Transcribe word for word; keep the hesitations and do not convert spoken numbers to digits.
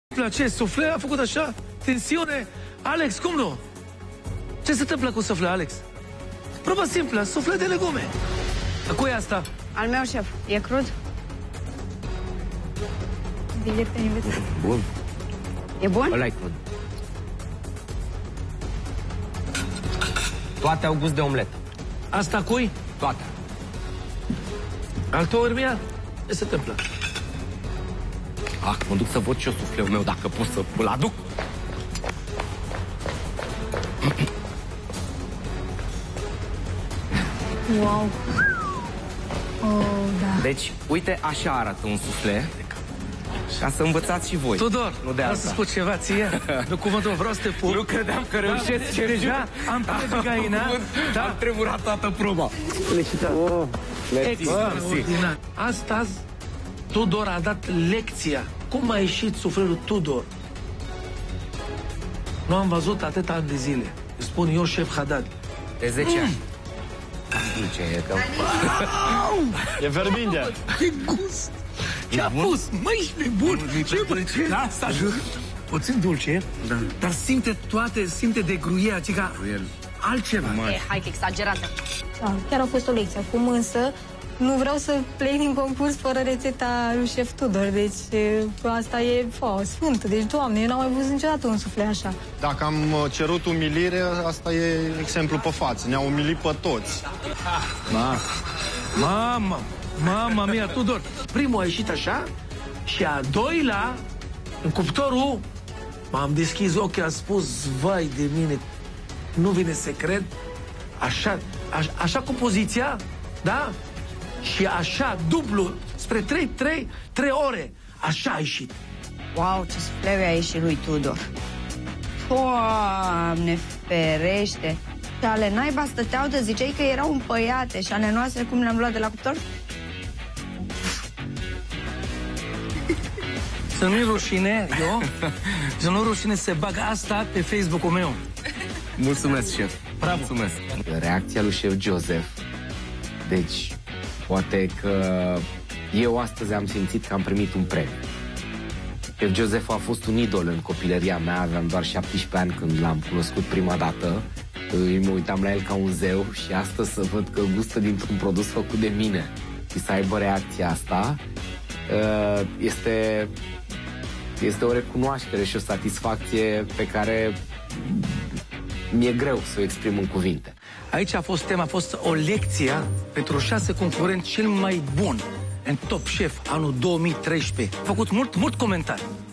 Ce sufle a făcut așa? Tensiune? Alex, cum nu? Ce se întâmplă cu sufle, Alex? Probă simplă, sufle de legume. Cui e asta? Al meu, șef. E crud? Direct în invitat. Bun. E bun? Ăla-i crud. Toate au gust de omletă. Asta cui? Toate. Al tău, Irmia? Ce se întâmplă? Ah, mă duc să văd și eu sufleul meu, dacă pot să îl aduc. Wow. Oh, da. Deci, uite, așa arată un sufle. Ca să învățați și voi. Tudor, nu de vreau asta. să spun ceva ție. Nu cuvântul, vreau să te pup. Nu credeam că reușesc. Da, deja am pus de gaina. Da. Am tremurat toată proba. Oh, extraordinar. Astăzi, Tudor a dat lecția. Cum a ieșit suflerul Tudor? Nu am văzut atâta ani de zile. Îi spun eu, șef Haddad. De zece ani. Ce e că... E verbinde. Ce gust! Ce-a pus? Măi, e bun! Ce bun! Da, asta jur. Puțin dulce, da. Dar simte toate, simte de gruie, adică altceva. E, hai că exagerată. Da, chiar a fost o lecție. Acum însă nu vreau să plec din concurs fără rețeta lui șef Tudor. Deci asta e fo, sfântă. Deci, Doamne, eu n-am mai văzut niciodată un sufle așa. Dacă am cerut umilire, asta e exemplu pe față. Ne-au umilit pe toți. Ma. Mama, mama mia, Tudor. Primul a ieșit așa și a doilea, în cuptorul, m-am deschis ochii, am spus, vai de mine, nu vine să cred. Așa, așa, așa cu poziția, da? Și așa, dublu, spre trei, trei, trei ore. Așa a ieșit. Wow, ce sufleu a ieșit lui Tudor. Doamne ferește. Și ale naiba stăteau de ziceai că erau împăiate și ale noastre cum le-am luat de la cuptor? Să nu-i rușine, eu, să nu-i rușine să bag asta pe Facebook-ul meu. Mulțumesc, șef. Bravo. Mulțumesc. Reacția lui șef Joseph. Deci, poate că eu astăzi am simțit că am primit un premiu. Șef Joseph a fost un idol în copilăria mea, aveam doar șaptesprezece ani când l-am cunoscut prima dată. Îi mă uitam la el ca un zeu și astăzi să văd că gustă dintr-un produs făcut de mine și să aibă reacția asta este, este o recunoaștere și o satisfacție pe care mi-e greu să o exprim în cuvinte. Aici a fost tema, a fost o lecție pentru șase concurenți cel mai bun în Top Chef anul două mii treisprezece. A făcut mult, mult comentarii.